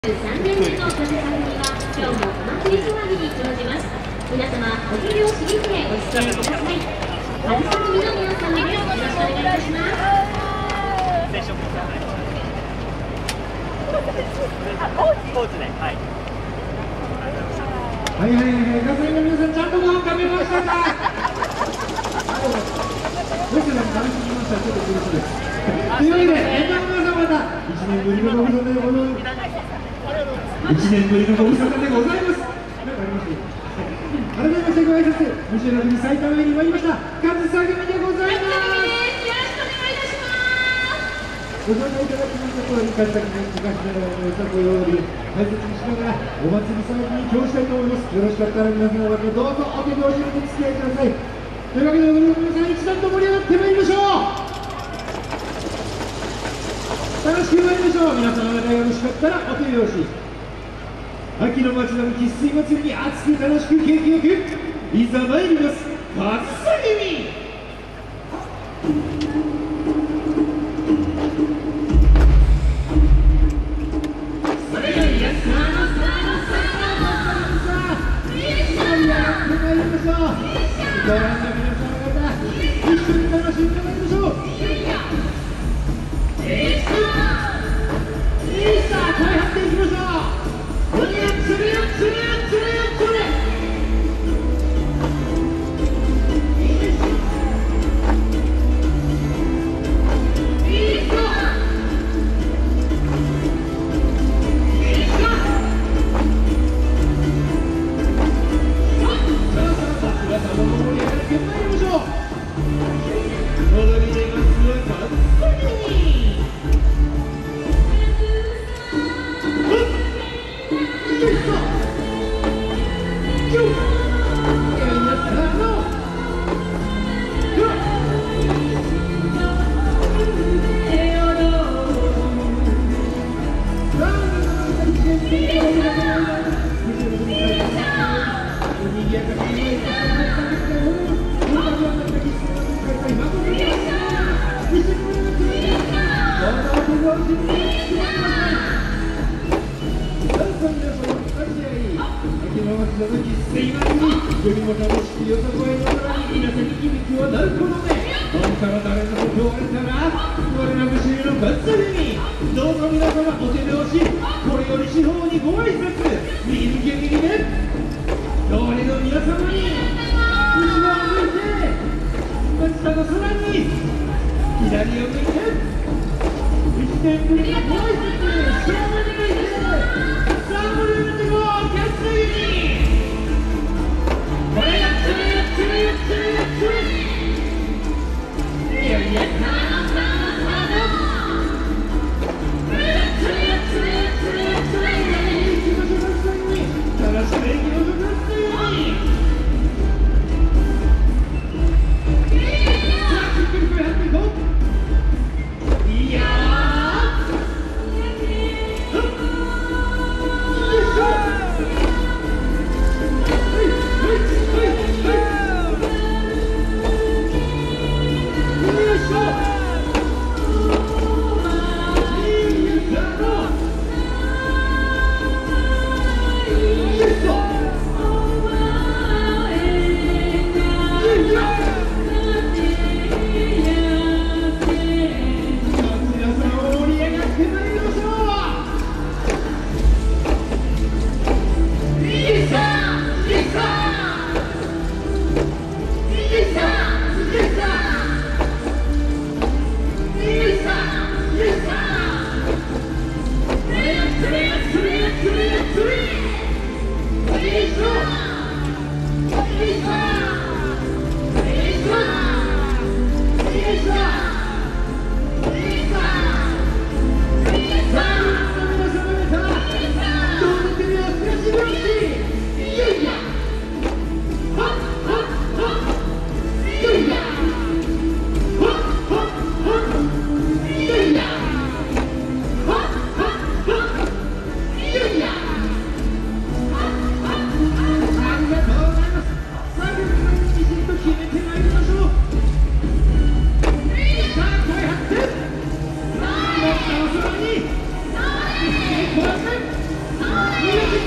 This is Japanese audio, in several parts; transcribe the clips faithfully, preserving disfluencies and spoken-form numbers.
さんねんめの風上には今日もお祭り騒ぎに乗じます。皆様お手をしぎってお付き合いください。風組の皆様です。よろしくお願いいたします。 コーチで、はい。 はいはいはい、ガソリンの皆さん、ちゃんとご飯食べましたか。僕らも楽しみました。ちょっと苦しいです。というわけで、えー、皆さんまたいちねんぶりのご無沙汰でございます。いちねんぶりのご無沙汰でございます。なんかあります。改めましてご挨拶、西浦国埼玉に参りました。上総組でございます。ご紹介いただきました通り、神崎の昔ながらのよさこいを大切にしながらお祭り騒ぎに興したいと思います。よろしかったら皆さんまたどうぞお手拍子にお付き合いください。というわけで皆さん一段と盛り上がってまいりましょう。楽しく参りましょう。皆様方よろしかったらお手拍子。秋の街並み生粋祭りに熱く楽しく景気よくいざ参ります。かずさ組。ご覧の皆様方、一緒に楽しんでまいりましょう。いいさあ、声張っていきましょう。おにゃつるよつるよつるよつる。よりも楽しくよさこいの空に皆さんに響きはなることで、あんたら誰のことを言われたら我ら節目のガッツリにどうぞ皆様お手拍子、これより四方にご挨拶、右に右にね、通りの皆様に後ろを向いて真下の空に左を向いて一年ぶりにご挨拶、正面に向いてさあ盛り上がっていこう。ガッツリにこれがつるよつるよつるよつるいやいやさあさあさあこれがつるよつるよつるよつるいきましょう。ガッツリに楽しくいきましょう。ガッツリにさあしっかり声張っていこう。いやい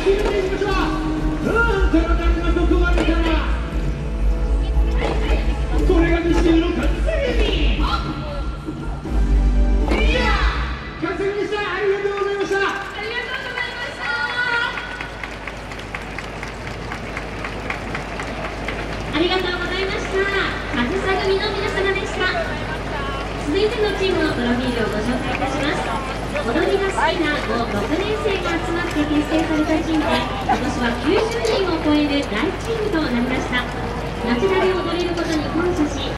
進めていきましょう。うん体が毒割れたらこれがミシューの勝ち下げに。いや勝ち下げでした。ありがとうございました。 ありがとうございました。ありがとうございました。かずさ組の皆様でした。続いてのチームのプロフィールをご紹介いたします。踊りが好きなご、ろくねん生が集まって結成されたチームで、今年はきゅうじゅうにんを超える大チームとなりました。ナチュラル踊れることに感謝し、